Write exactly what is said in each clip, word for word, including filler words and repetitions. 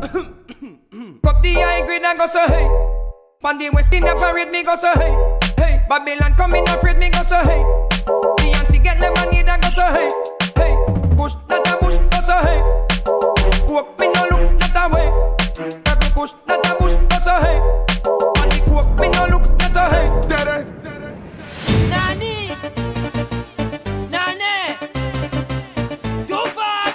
Cup the high grade and go so hey. On the West Indian parade me go so hey. Hey, Babylon coming afraid me go so hey. Beyonce get lemonade and go so hey. Hey, push not a bush go so hey. Coke me no look not a way. Every push not a bush go so hey. On the coke me no look not a hey. Dere, dere. Nani, Nani, too far.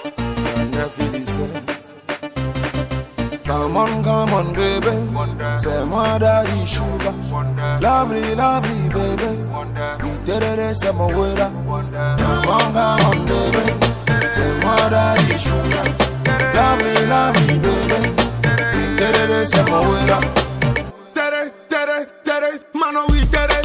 Come on, come on, baby. Say moi daddy sugar. Lovely, lovely, baby. We did it, say my way. Come on, come on, baby. Say moi daddy sugar. Lovely, lovely, baby. We did it, say my way. Did it, did it, did it. Man, we did it.